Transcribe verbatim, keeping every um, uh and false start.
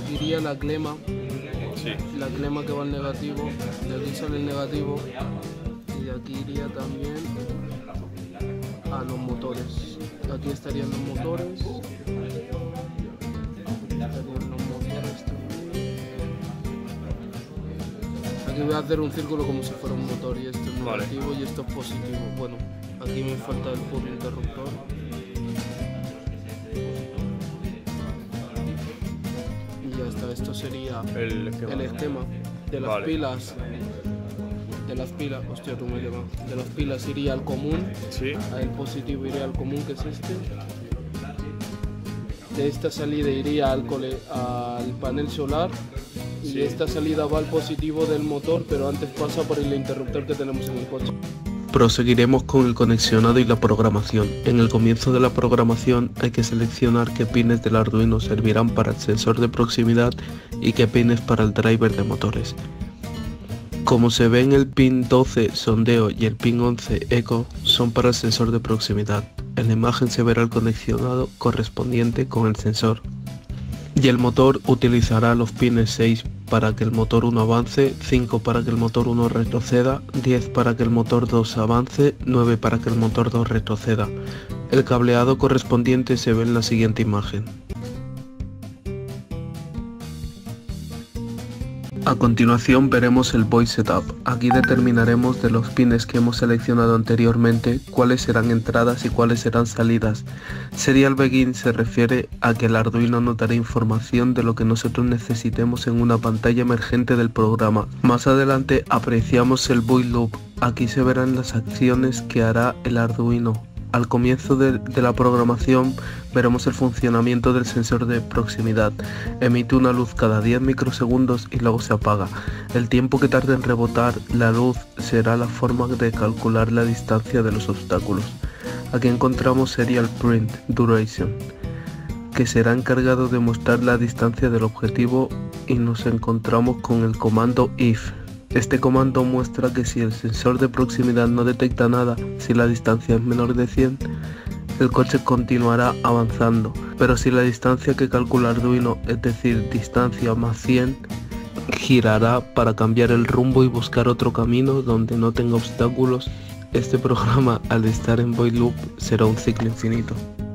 aquí iría la clema, Sí. la clema que va al negativo, de aquí sale el negativo y de aquí iría también a los motores. Aquí estarían los motores, aquí estarían los motores también. Aquí voy a hacer un círculo como si fuera un motor y esto es negativo, vale, y esto es positivo. Bueno, aquí me falta el puro interruptor. Y ya está, esto sería el esquema, el esquema de las, vale, pilas. De las pilas, hostia, tú me llamas. De las pilas iría al común, sí, el positivo iría al común, que es este. De esta salida iría al, cole, al panel solar. Y sí, esta salida va al positivo del motor, pero antes pasa por el interruptor que tenemos en el coche. Proseguiremos con el conexionado y la programación. En el comienzo de la programación hay que seleccionar qué pines del Arduino servirán para el sensor de proximidad y qué pines para el driver de motores. Como se ve en el pin doce sondeo y el pin once eco son para el sensor de proximidad. En la imagen se verá el conexionado correspondiente con el sensor. Y el motor utilizará los pines seis para que el motor uno avance, cinco para que el motor uno retroceda, diez para que el motor dos avance, nueve para que el motor dos retroceda. El cableado correspondiente se ve en la siguiente imagen. A continuación veremos el Boy Setup. Aquí determinaremos de los pines que hemos seleccionado anteriormente cuáles serán entradas y cuáles serán salidas. Serial Begin se refiere a que el Arduino nos dará información de lo que nosotros necesitemos en una pantalla emergente del programa. Más adelante apreciamos el Void Loop. Aquí se verán las acciones que hará el Arduino. Al comienzo de, de la programación veremos el funcionamiento del sensor de proximidad. Emite una luz cada diez microsegundos y luego se apaga. El tiempo que tarde en rebotar la luz será la forma de calcular la distancia de los obstáculos. Aquí encontramos Serial Print Duration, que será encargado de mostrar la distancia del objetivo, y nos encontramos con el comando if. Este comando muestra que si el sensor de proximidad no detecta nada, si la distancia es menor de cien, el coche continuará avanzando, pero si la distancia que calcula Arduino, es decir, distancia más cien, girará para cambiar el rumbo y buscar otro camino donde no tenga obstáculos. Este programa, al estar en Void Loop, será un ciclo infinito.